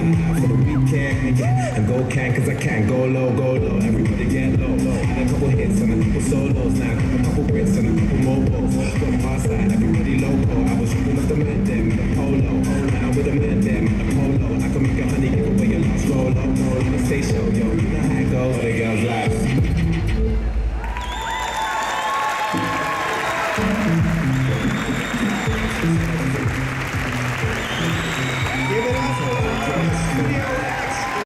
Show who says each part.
Speaker 1: high for the weekend, yeah. And go can, cause I can. Go low, everybody get low. Had a couple hits and a couple solos, now a couple Brits and a couple mobiles. From our side, everybody